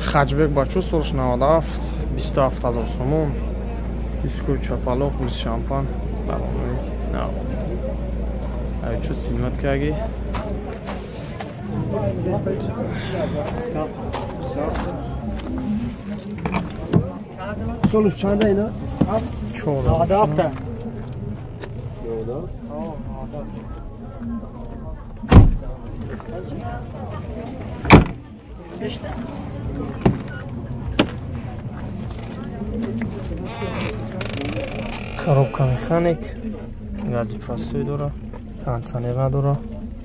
хаҷбек бачо сол 97 27000 сомон. Дискои чапалоқ 20 шампан баромаи нав. Ай чу симат каги. Солуш чанда ино? 4 Адапта. коробка механик, гази простой дора, кондиционер надора.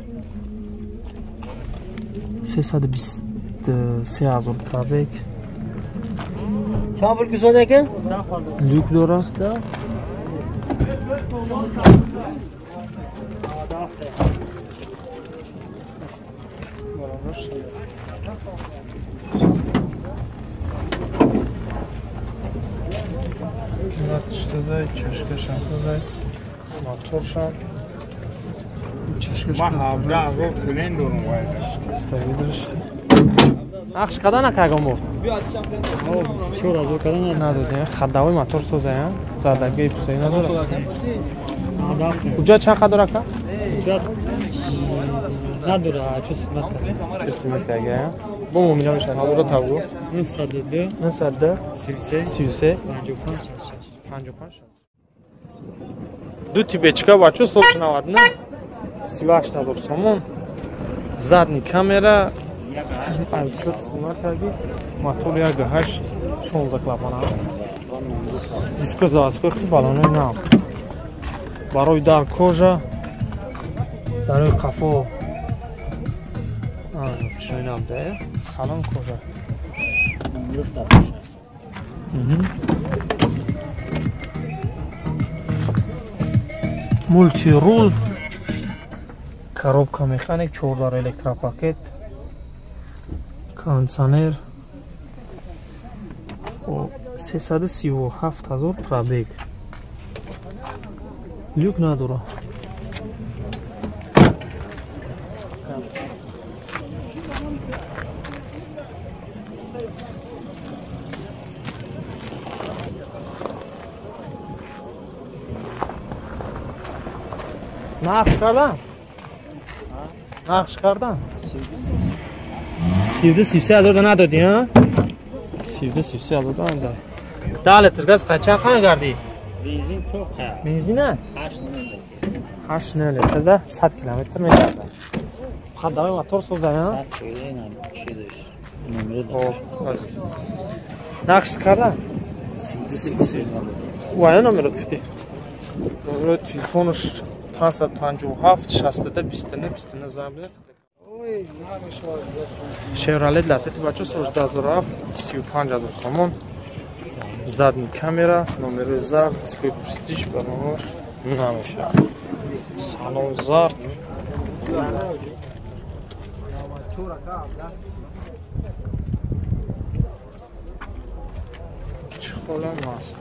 323,000 пробег. Чам пул гузода экен? Люк дора. Созай, чашка созай, мотор шам, чашка шам. Махабра ро кулен дорум вайда. Стаги дуришти. Нақш кадан акагаму. О, чора до кадан надоди. Хаддавои мотор созай, а? Задаги пусай надора. Адапта. Уҷа чанд қадар ака? Уҷа надора, чус надора. Чис метага, а? Бо мумина меша надора тавгу. 92 93 33 55. Ду тибечка бачо сол 90 38000 сомон. Задни камера 500 симатаги. Мотор 1.8 16 клапана. Диско заводской хиз балонои нав. Барои дар кожа, барои қафо. Пишои нав да, салон кожа. Мультирул, коробка механик, 4 электропакет, кондиционер, 337,000 пробег. Люк надора. Нақш кардан? Нақш кардан? 33,000 надоди, а? 33,000 надоди. Да литр газ қачан хан гарди? Бензин тоқа. Бензина? 8 литр да 100 км мегарда. Хаддавои мотор созай, а? Чизиш. Номер Нақш кардан? Вая номер гуфти? Номер телефонш 557 62 29 29 забир. Chevrolet Lacetti бачо 12007 35000 сомон. Задни камера, номери зард, дискои престиж баромош намеша. Салон зард. Чехолам аст.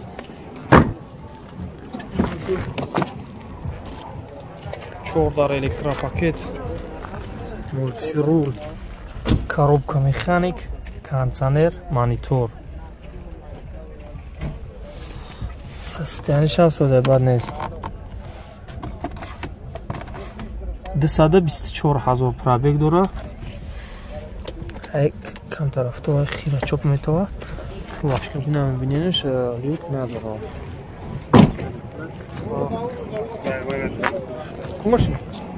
Чордар электропакет, мультирул, коробка механик, кондиционер, монитор. Состояние шоуде бад нест. 224,000 пробег дора. Кам тарафтор хира чоп метава. Вообще намебиненш люк надора. Кумашин.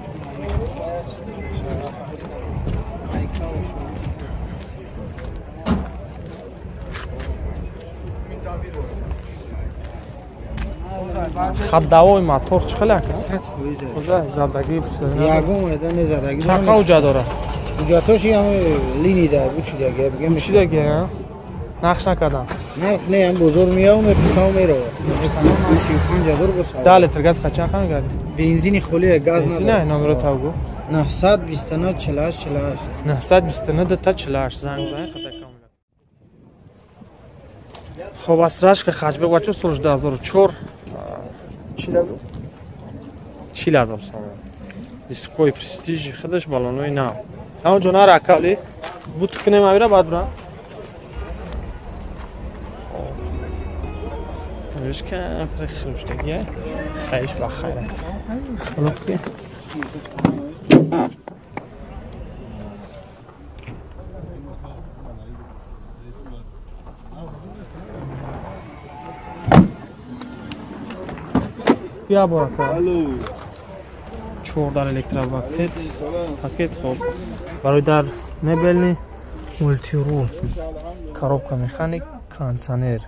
хаддавои мотор чӣ хел ака? 100%. Худа задагӣ бисёр. Ягон айда не задагӣ. Чақа уҷа дора. Уҷатош ям линида бучидаги бигем. Бучидаги, а? Нақш накардан. Нарх не ям бозор миям писав меро. 35,000 босад. 10 литр газ қачан хан гарди? Бензини холи газ Бензин ай номеро тавгу. 929 48 929 та 48 занг зан хата камила. Хоб астрашка хаҷбек бачо соли 2004 40,000 сом. Дискои престиж худаш балонои нав. Ҳамон ҷо нара акали бут кунем авира бад бра. Ручка прихрустки. Хайш бахайра. Хлопки. بیا باکا. 14 الکتروپاکت پاکت خوب. برای در مبلنی مولتی رول. коробка механик кондиционер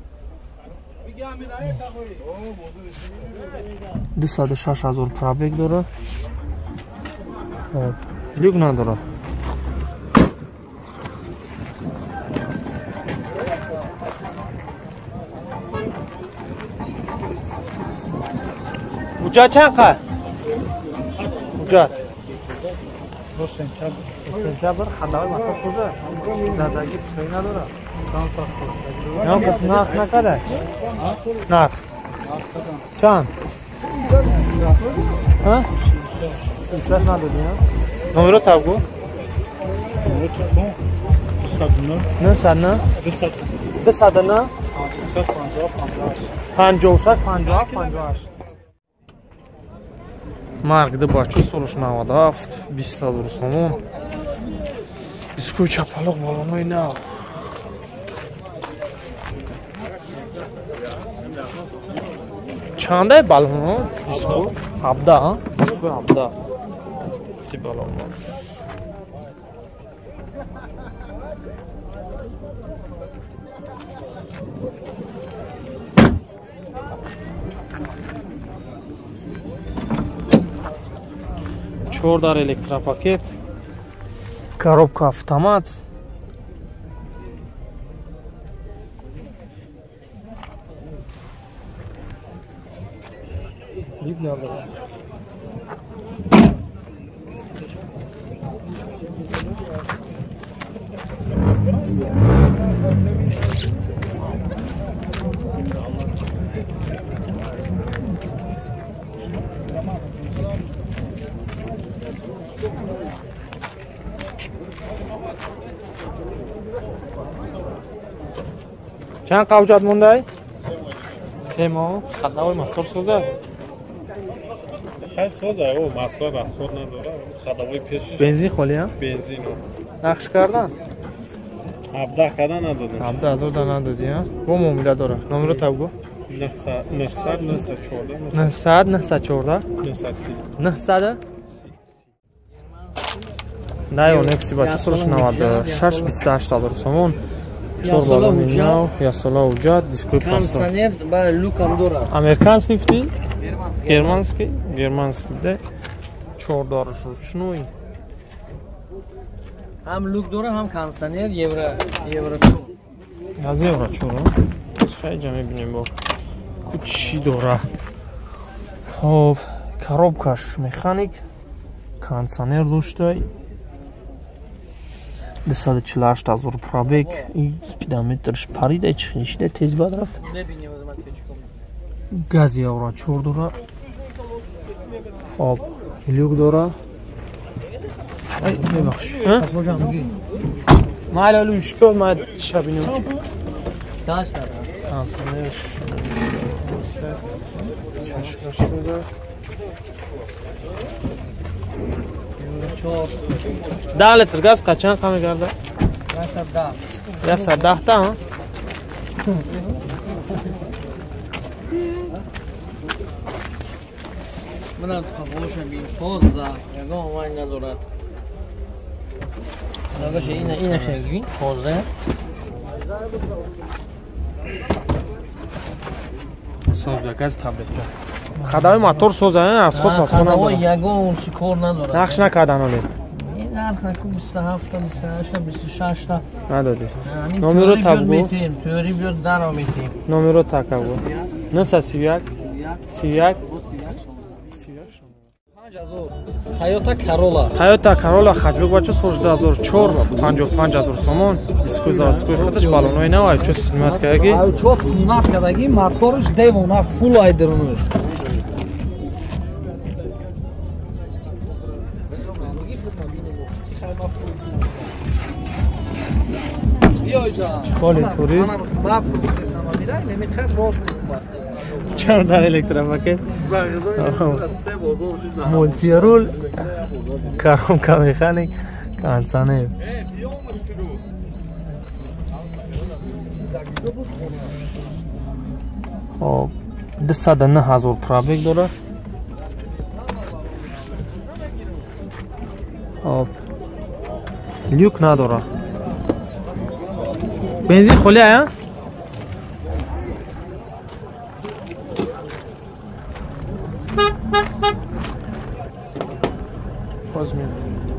206,000 пробег дорад. люк надорад. уҷат чанд қад? уҷат сентябр хадавай матоъ сӯза. задаги писои надорад. Yok kız ne kadar? Narx. Çan? Ha? Sizler ne dedi ya? Numara tabu? Ne sana? De sadana? 50. Markda başı soruşnamada 20,000 so'm. Isku chapaloq bolanoy na. Çanday balonu? Isku abda, isku abda. Tip balon var. Чордар электропакет, коробка автомат. چند قوجات مونده؟ 3 ماه. خداوی موتور سوزه؟ خیلی سوزه او مصرف از خود نداره. خداوی پیشش بنزین خالی ها؟ بنزین نقش کردن؟ 17 کدن ندادن. 17,000 ندادی ها؟ با معامله داره. نمره تبگو؟ 900 نه اون اکسی بچه سرش 96 28,000 سومون. Ясола уҷат, дискои пластик. Кондиционер ба люкам дорад. Американский фти? Германский? Германский да. Чордориш ручной. Ҳам люк дорад, ҳам кондиционер евро 4. Аз евро 4. Хайҷа мебинем бо. Чӣ дора? Хоб, коробкаш механик, кондиционер доштай. 248,000 пробег и спидометрш парида чишда тез бад рафт. Бебинем аз мат чеком. Газ евро 4 дора. Хоб, люк дора. Ай, бебахш. Ха? Майла лушко мад шабинем. Дашта. Асанеш. Чашка шуда. ده لیتر گاز قچان کم کرده؟ 10 تا ها؟ منم خاموشم بی 15 یگان وای ندارد. نگاش اینه شگی 15 سوز گاز تابلت. خدای موتور سوزه از خود پس کنه. خدای یگان چی کار نداره. نقش نکردن ولی. این نرخ نکن 27 تا 28 تا 26 تا. ندادی. نمره تابگو. توری بیاد در آمیتیم. نمره تابگو. نه 31 31 Toyota Corolla. Toyota Corolla хаҷбек бача 12004 55000 сомон. Дискузавский хаташ балоной навай чо снимат кардаги. Ай чо снимат кардаги, моториш девона full айдронуш. Биёй ҷа. Холи тури. Мана маф десам амира, немихад рост. 14 الکتروپاکت مولتی رول کارم میخانیک کانسانه خب 209,000 پرابیک داره. خب لیوک نداره. بنزین خالی ها؟ باز میاد.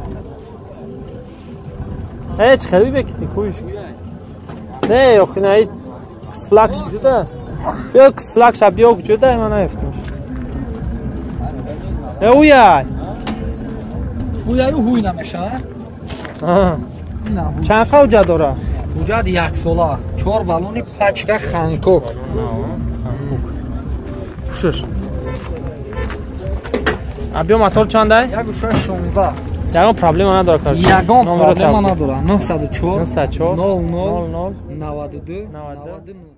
هیچ خیلی بکتی کویش. نه آخه نه کس فلاکش جدا. بیا کس فلاکش بیا جدا من نفتمش. اویای. اویای هوی نمیشه. آه. چند قوجه داره؟ وجود یک ساله 4 بالون پچکه خانکوک. خوشش. ابیا موتور چنده؟ 1.16. یگان پرابلم نداره کار. یگان پرابلم نداره. 904 904 00 00 92 92 92